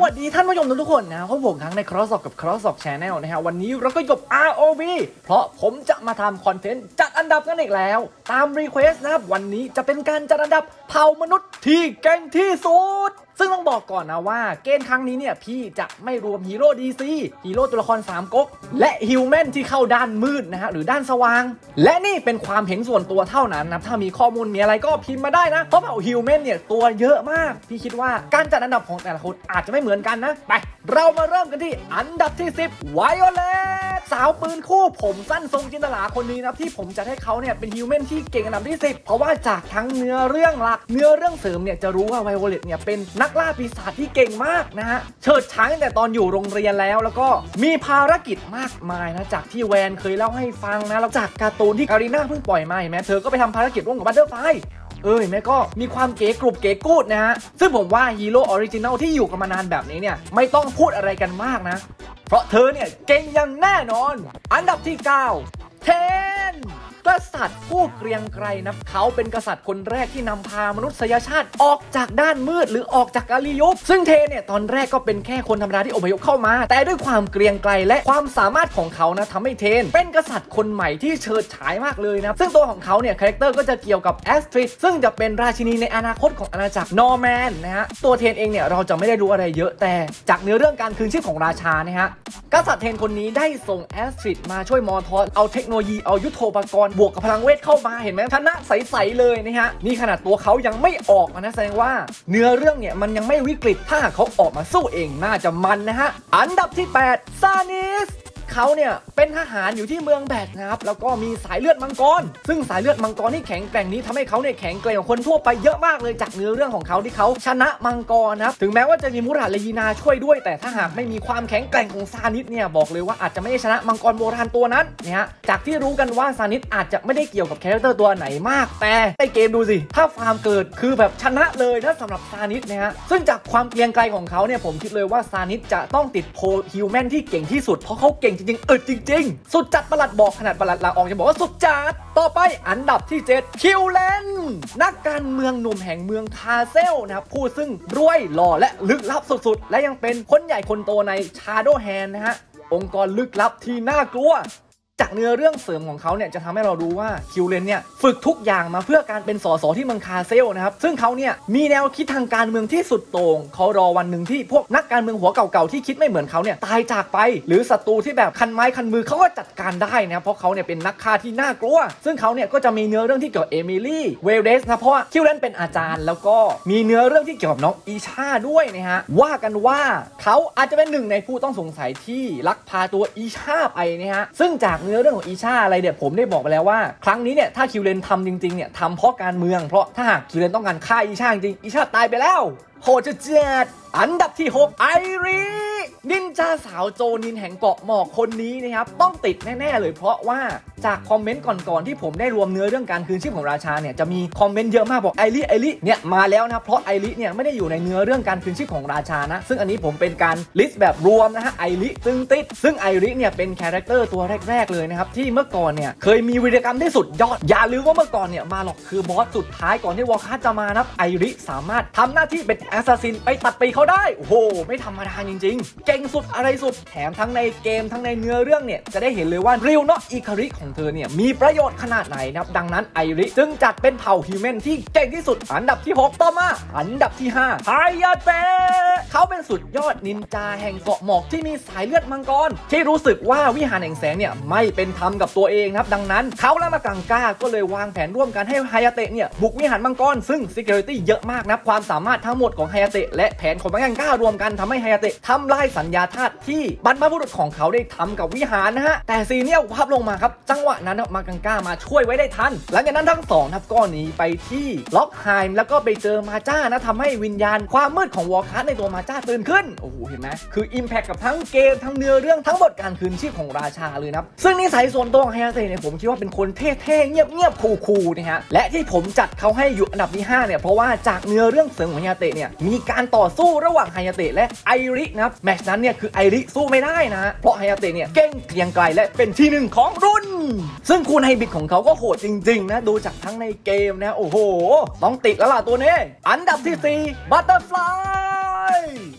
วัสดีท่านผู้ชมทุกคนนะพบผมครั้งใน Crosstalk กับ Crosstalk Channel นะฮะวันนี้เราก็อยู่กับ ROV เพราะผมจะมาทำคอนเทนต์จัดอันดับกันอีกแล้วตามรีเควสนะครับวันนี้จะเป็นการจัดอันดับเผ่ามนุษย์ที่เก่งที่สุดซึ่งต้องบอกก่อนนะว่าเกณฑ์ครั้งนี้เนี่ยพี่จะไม่รวมฮีโร่ DC ฮีโร่ตัวละคร3ก๊กและฮิวแมนที่เข้าด้านมืดนะฮะหรือด้านสว่างและนี่เป็นความเห็นส่วนตัวเท่านั้นนะถ้ามีข้อมูลมีอะไรก็พิมพ์มาได้นะเพราะเผ่าฮิวแมนเนี่ยตัวเยอะมากพี่คิดว่าการจัดอันดับของแต่ละคนอาจจะไม่เหมือนกันนะไปเรามาเริ่มกันที่อันดับที่10 Violet สาวปืนคู่ผมสั้นทรงจินตลาคนนี้นะที่ผมจะให้เขาเนี่ยเป็นฮิวแมนที่เก่งอันดับที่10เพราะว่าจากทั้งเนื้อเรื่องหลักเนื้อเรื่องเสริมเนี่ยจะรู้ว่า Violet เนี่ยเป็นนักล่าปีศาจที่เก่งมากนะฮะเฉิดฉายตั้งแต่ตอนอยู่โรงเรียนแล้วก็มีภารกิจมากมายนะจากที่แวนเคยเล่าให้ฟังนะแล้วจากการ์ตูนที่การีน่าเพิ่งปล่อยมาเห็นไหมเธอก็ไปทำภารกิจร่วมกับบัตเตอร์ไฟเห็นไหมก็มีความเก๋กรุบเก๋กูดนะฮะซึ่งผมว่าฮีโร่ออริจินัลที่อยู่กันมานานแบบนี้เนี่ยไม่ต้องพูดอะไรกันมากนะเพราะเธอเนี่ยเก่งอย่างแน่นอนอันดับที่9เทนกษัตริย์ผู้เกรียงไกรนะเขาเป็นกษัตริย์คนแรกที่นำพามนุษยชาติออกจากด้านมืดหรือออกจากกาลียุคซึ่งเทเนี่ยตอนแรกก็เป็นแค่คนธรรมดาที่อพยพเข้ามาแต่ด้วยความเกรียงไกรและความสามารถของเขานะทำให้เทนเป็นกษัตริย์คนใหม่ที่เฉิดฉายมากเลยนะซึ่งตัวของเขาเนี่ยคาแรคเตอร์ก็จะเกี่ยวกับแอสตริดซึ่งจะเป็นราชินีในอนาคตของอาณาจักรนอร์แมนนะฮะตัวเทนเองเนี่ยเราจะไม่ได้รู้อะไรเยอะแต่จากเนื้อเรื่องการคืนชีพของราชานะฮะกษัตริย์เทนคนนี้ได้ส่งแอสตริดมาช่วยมอทอสเอาเทคโนโลยีเอายุทโธปกรณ์บวกกับพลังเวทเข้ามาเห็นไหมชนะใสๆเลยนะฮะนี่ขนาดตัวเขายังไม่ออกนะแสดงว่าเนื้อเรื่องเนี่ยมันยังไม่วิกฤตถ้าเขาออกมาสู้เองน่าจะมันนะฮะอันดับที่8ซานิสเขาเนี่ยเป็นทหารอยู่ที่เมืองแบกนะครับแล้วก็มีสายเลือดมังกรซึ่งสายเลือดมังกรที่แข็งแกร่งนี้ทำให้เขาเนี่ยแข็งแกร่งกว่าคนทั่วไปเยอะมากเลยจากเนื้อเรื่องของเขาที่เขาชนะมังกรนะครับถึงแม้ว่าจะมีมุราเลยีนาช่วยด้วยแต่ถ้าหากไม่มีความแข็งแกร่งของซานิสเนี่ยบอกเลยว่าอาจจะไม่ได้ชนะมังกรโบราณตัวนั้นนะฮะจากที่รู้กันว่าซานิสอาจจะไม่ได้เกี่ยวกับคาแรคเตอร์ตัวไหนมากแต่ในเกมดูสิถ้าฟาร์มเกิดคือแบบชนะเลยนะสำหรับซานิสนะฮะซึ่งจากความเกรียงไกรของเขาเนี่ยผมคิดเลยว่าซานิสจะต้องติดโพลฮิวแมนที่เก่งที่สุดเพราะเขาเก่งจริงๆอึดจริงสุดจัดประหลัดบอกขนาดประหลัดลาออกจะบอกว่าสุดจัดต่อไปอันดับที่7คิวเลนนักการเมืองหนุ่มแห่งเมืองคาเซลนะครับผู้ซึ่งรวยหล่อและลึกลับสุดๆและยังเป็นคนใหญ่คนโตในชาโดว์แฮนด์นะฮะองค์กรลึกลับที่น่ากลัวจากเนื้อเรื่องเสริมของเขาเนี่ยจะทำให้เรารู้ว่าคิวเลนเนี่ยฝึกทุกอย่างมาเพื่อการเป็นสสที่เมืองคาเซลนะครับซึ่งเขาเนี่ยมีแนวคิดทางการเมืองที่สุดโต่งเขารอวันหนึ่งที่พวกนักการเมืองหัวเก่าๆที่คิดไม่เหมือนเขาเนี่ยตายจากไปหรือศัตรูที่แบบคันไม้คันมือเขาก็จัดการได้นะเพราะเขาเนี่ยเป็นนักฆ่าที่น่ากลัวซึ่งเขาเนี่ยก็จะมีเนื้อเรื่องที่เกี่ยวกับเอมิลี่เวลเดสนะเพราะว่าคิวเลนเป็นอาจารย์แล้วก็มีเนื้อเรื่องที่เกี่ยวกับน้องอีชาด้วยนะฮะว่ากันว่าเขาอาจจะเป็นหนึ่งในผู้ต้องสงสัยที่ลักพาตัวอีชาไปนะฮะซึ่งจากเนื้อเรื่องของอีชาอะไรเนี่ยผมได้บอกไปแล้วว่าครั้งนี้เนี่ยถ้าคิวเลนทำจริงๆเนี่ยทำเพราะการเมืองเพราะถ้าหากคิวเลนต้องการฆ่าอีชาจริงอีชาตายไปแล้วโหดจะเจ็ดอันดับที่6ไอรินินจาสาวโจนินแห่งเกาะหมอกคนนี้นะครับต้องติดแน่ๆเลยเพราะว่าจากคอมเมนต์ก่อนๆที่ผมได้รวมเนื้อเรื่องการคืนชีพของราชาเนี่ยจะมีคอมเมนต์เยอะมากบอกไอริเนี่ยมาแล้วนะเพราะไอริเนี่ยไม่ได้อยู่ในเนื้อเรื่องการคืนชีพของราชานะซึ่งอันนี้ผมเป็นการลิสต์แบบรวมนะฮะไอริซึ่งไอริเนี่ยเป็นคาแรคเตอร์ตัวแรกๆเลยนะครับที่เมื่อก่อนเนี่ยเคยมีวีรกรรมที่สุดยอดอย่าลืมว่าเมื่อก่อนเนี่ยมาหรอกคือบอสสุดท้ายก่อนที่วอร์คราฟจะมานะไอริสามารถทำหน้าที่เป็นแอสซัสซินไปตัดปีเขาได้โอ้โหไม่ธรรมดาจริงๆเก่งสุดอะไรสุดแถมทั้งในเกมทั้งในเนื้อเรื่องเนี่ยจะได้เห็นเลยว่าริวโนะอิคาริของเธอเนี่ยมีประโยชน์ขนาดไหนนะครับดังนั้นไอริจึงจัดเป็นเผ่าฮิวแมนที่เก่งที่สุดอันดับที่6ต่อมาอันดับที่5ไฮยาเตะเขาเป็นสุดยอดนินจาแห่งเกาะหมอกที่มีสายเลือดมังกรที่รู้สึกว่าวิหารแห่งแสงเนี่ยไม่เป็นธรรมกับตัวเองนะครับดังนั้นเขาและมากังก้าก็เลยวางแผนร่วมกันให้ไฮยาเตะเนี่ยบุกวิหารมังกรซึ่ง security เยอะมากนะความสามารถทั้งหมดของไฮยาเตะและแผนของมากังก้ารวมกันทำให้ไฮยาเตะทำลายสัญญาธาตุที่บรรพบุรุษของเขาได้ทำกับวิหารนะฮะแต่ซีเนี่ยภาพลงมาครับจังหวะนั้นมากังก้ามาช่วยไว้ได้ทันหลังจากนั้นทั้งสองก็หนีไปที่ล็อกไฮม์แล้วก็ไปเจอมาจ้านะทำให้วิญญาณความมืดของวอร์คราฟในตัวมาจ้าตื่นขึ้นโอ้โหเห็นไหมคืออิมแพคกับทั้งเกมทั้งเนื้อเรื่องทั้งบทการคืนชีพของราชาเลยนะซึ่งนิสัยส่วนตัวของไฮยาเตะเนี่ยผมคิดว่าเป็นคนเท่ๆเงียบๆคูลๆนะฮะและที่ผมจัดเขาให้อยู่อันดับที่5เนี่ยเพราะว่าจากเนื้อเรื่องเสริมของไฮยาเตะเนี่ยมีการต่อสู้ระหว่างไฮยาเตะและไอรินะครับแมตช์นั้นเนี่ยคือไอริสู้ไม่ได้นะเพราะไฮยาเตะเนี่ยเก่งเกรียงไกรและเป็นที่ 1ของรุ่นซึ่งคูณไฮบิดของเขาก็โหดจริงๆนะดูจากทั้งในเกมนะโอ้โหต้องติดแล้วล่ะตัวนี้อันดับที่4บัตเตอร์ฟลาย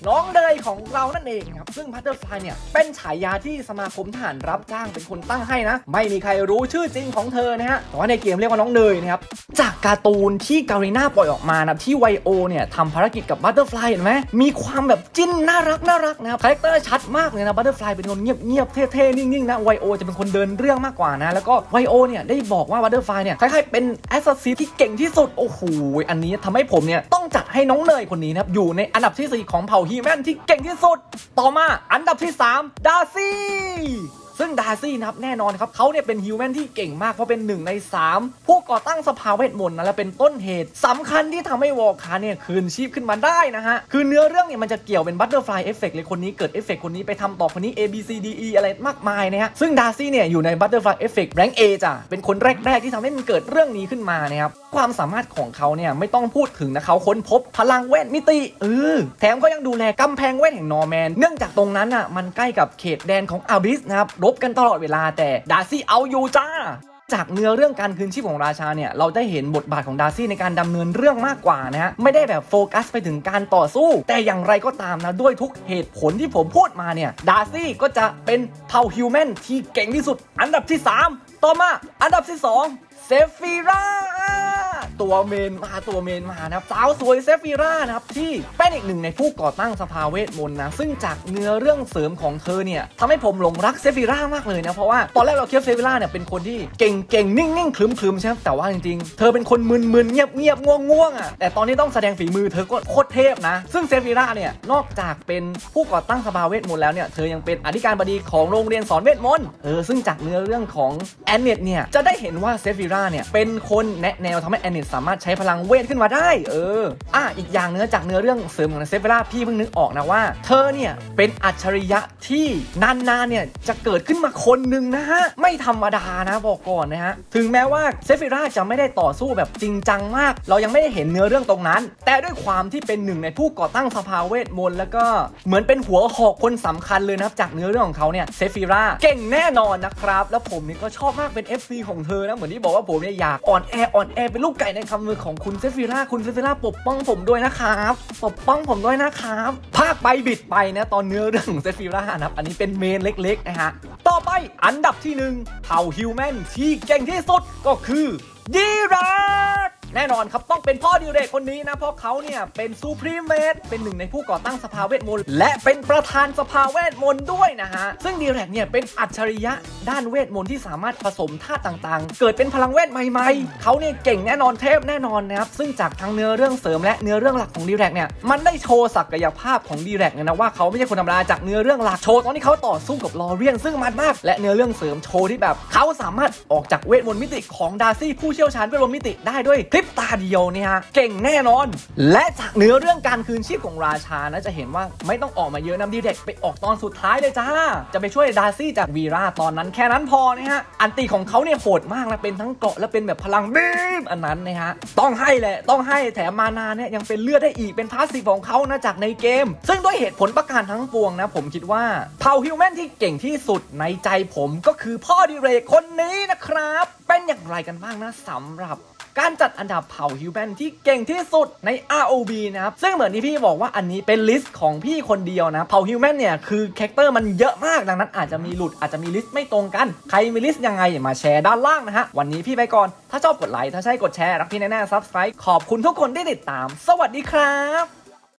น้องเดยของเรานั่นเองครับซึ่งบัตเตอร์ฟลายเนี่ยเป็นฉายาที่สมาคมทหารรับจ้างเป็นคนตั้งให้นะไม่มีใครรู้ชื่อจริงของเธอนะฮะแต่ว่าในเกมเรียกว่าน้องเนยนะครับจากการ์ตูนที่การีน่าปล่อยออกมานะที่ไวโอเนี่ยทำภารกิจกับบัตเตอร์ฟลายเห็นไหมมีความแบบจิ้นน่ารักนะครับคาแรคเตอร์ชัดมากเลยนะบัตเตอร์ฟลายเป็นคนเงียบเท่ๆนิ่งๆนะไวโอจะเป็นคนเดินเรื่องมากกว่านะแล้วก็ไวโอเนี่ยได้บอกว่าบัตเตอร์ฟลายเนี่ยคล้ายๆเป็นแอสซัสซินที่เก่งที่สุดโอ้โหอันนี้ทำให้ผมเนี่ยต้องจัดให้น้องเนยคนนี้นะครับอยู่ในอันดับที่4ของเผ่าฮีแมนที่เก่งที่สุดต่อมาอันดับที่3ดาร์ซี่ซึ่งดาร์ซี่นะครับแน่นอนครับเขาเนี่ยเป็นฮิวแมนที่เก่งมากเพราะเป็น1 ใน 3ผู้ก่อตั้งสภาเวทมนต์นะและเป็นต้นเหตุสำคัญที่ทำให้วอลคาเนี่ยคืนชีพขึ้นมาได้นะฮะคือเนื้อเรื่องเนี่ยมันจะเกี่ยวเป็นบัตเตอร์ฟลายเอฟเฟกต์เลยคนนี้เกิดเอฟเฟกต์คนนี้ไปทำต่อคนนี้ A B C D E อะไรมากมายนะฮะซึ่งดาร์ซี่เนี่ยอยู่ในบัตเตอร์ฟลายเอฟเฟกต์แรงค์ A จ้ะเป็นคนแรกๆที่ทำให้มันเกิดเรื่องนี้ขึ้นมานะครับความสามารถของเขาเนี่ยไม่ต้องพูดถึงนะเขาค้นพบพลังเวทมิติแถมก็ยังดูแลกำแพงเวทแห่งนอร์แมนเนื่องจากตรงนั้นอ่ะมันใกล้กับเขตแดนของอาบิสนะครับรบกันตลอดเวลาแต่ดาร์ซี่เอาอยู่จ้าจากเนื้อเรื่องการคืนชีพของราชาเนี่ยเราได้เห็นบทบาทของดาร์ซี่ในการดำเนินเรื่องมากกว่านะฮะไม่ได้แบบโฟกัสไปถึงการต่อสู้แต่อย่างไรก็ตามนะด้วยทุกเหตุผลที่ผมพูดมาเนี่ยดาร์ซี่ก็จะเป็นเผ่าฮิวแมนที่เก่งที่สุดอันดับที่3ต่อมาอันดับที่2เซฟิราตัวเมนมานะครับสาวสวยเซฟิรานะครับที่เป็นอีกหนึ่งในผู้ก่อตั้งสภาเวทมนต์นะซึ่งจากเนื้อเรื่องเสริมของเธอเนี่ยทำให้ผมหลงรักเซฟิรามากเลยนะเพราะว่าตอนแรกเราคิดเซฟิราเนี่ยเป็นคนที่เก่งนิ่งคลึมใช่ไหมแต่ว่าจริงๆเธอเป็นคนมึนเงียบง่วงอ่ะแต่ตอนนี้ต้องแสดงฝีมือเธอก็โคตรเทพนะซึ่งเซฟิราเนี่ยนอกจากเป็นผู้ก่อตั้งสภาเวทมนต์แล้วเนี่ยเธอยังเป็นอธิการบดีของโรงเรียนสอนเวทมนต์ซึ่งจากเนื้อเรื่องของแอนเนตเนี่ยจะได้เห็นว่าเซฟิราเนี่ยเป็นคนแนะแนวทำให้แอนเนตสามารถใช้พลังเวทขึ้นมาได้อีกอย่างจากเนื้อเรื่องเสริมของเซฟิราพี่เพิ่งนึกออกนะว่าเธอเนี่ยเป็นอัจฉริยะที่นานๆเนี่ยจะเกิดขึ้นมาคนหนึ่งนะฮะไม่ธรรมดานะบอกก่อนนะฮะถึงแม้ว่าเซฟิราจะไม่ได้ต่อสู้แบบจริงจังมากเรายังไม่ได้เห็นเนื้อเรื่องตรงนั้นแต่ด้วยความที่เป็นหนึ่งในผู้ก่อตั้งสภาเวทมนต์แล้วก็เหมือนเป็นหัวหอกคนสำคัญเลยนะจากเนื้อเรื่องของเขาเนี่ยเซฟิราเก่งแน่นอนนะครับแล้วผมนี่ก็ชอบมากเป็น FC ของเธอนะเหมือนที่บอกว่าผมเนี่ยอยากอ่อนแอเป็นลูกไก่ในคำมือของคุณเซฟิราคุณเซฟิราปกป้องผมด้วยนะครับภาคไปบิดไปนะตอนเนื้อเรื่องของเซฟิรานะครับอันนี้เป็นเมนเล็กๆนะฮะต่อไปอันดับที่1เผ่าฮิวแมนที่เก่งที่สุดก็คือดีรักแน่นอนครับต้องเป็นพ่อดิเรกคนนี้นะเพราะเขาเนี่ยเป็นซูพรีเมทเป็นหนึ่งในผู้ก่อตั้งสภาเวทมนต์และเป็นประธานสภาเวทมนต์ด้วยนะฮะซึ่งดีเรกเนี่ยเป็นอัจฉริยะด้านเวทมนต์ที่สามารถผสมธาตุต่างๆเกิดเป็นพลังเวทใหม่ๆเขาเนี่ยเก่งแน่นอนเทพแน่นอนนะครับซึ่งจากทั้งเนื้อเรื่องเสริมและเนื้อเรื่องหลักของดีเรกเนี่ยมันได้โชว์ศักยภาพของดีเรกเนี่ยนะว่าเขาไม่ใช่คนธรรมดาจากเนื้อเรื่องหลักโชว์ตอนที่เขาต่อสู้กับลอเรียนซึ่งมันมากและเนื้อเรื่องเสริมโชว์ที่แบบเขาสามารถออกจากเวทมนต์มิติของดาร์ซี่ผู้เชี่ยวชาญเวทมนต์มิติได้ด้วยพริบตาเดียวเนี่ยเก่งแน่นอนและจากเนื้อเรื่องการคืนชีพของราชานะจะเห็นว่าไม่ต้องออกมาเยอะนะดีเรกไปออกตอนสุดท้ายเลยจ้าจะไปช่วยดาร์ซี่จากวีราตอนนั้นแค่นั้นพอนะฮะอันตีของเขาเนี่ยโหดมากนะเป็นทั้งเกราะและเป็นแบบพลังบีมอันนั้นนะฮะต้องให้แถมมานาเนี่ยยังเป็นเลือดได้อีกเป็นพาสซีฟของเขานะจากในเกมซึ่งด้วยเหตุผลประการทั้งปวงนะผมคิดว่าเผ่าฮิวแมนที่เก่งที่สุดในใจผมก็คือพ่อดิเรกคนนี้นะครับเป็นอย่างไรกันบ้างนะสำหรับการจัดอันดับเผ่าฮิวแมนที่เก่งที่สุดใน ROV นะครับซึ่งเหมือนที่พี่บอกว่าอันนี้เป็นลิสต์ของพี่คนเดียวนะเผ่าฮิวแมนเนี่ยคือแคคเตอร์มันเยอะมากดังนั้นอาจจะมีหลุดอาจจะมีลิสต์ไม่ตรงกันใครมีลิสต์ยังไงมาแชร์ด้านล่างนะฮะวันนี้พี่ไปก่อนถ้าชอบกดไลค์ถ้าใช่กดแชร์รักพี่แน่ๆ Subscribe ขอบคุณทุกคนที่ติดตามสวัสดีครับ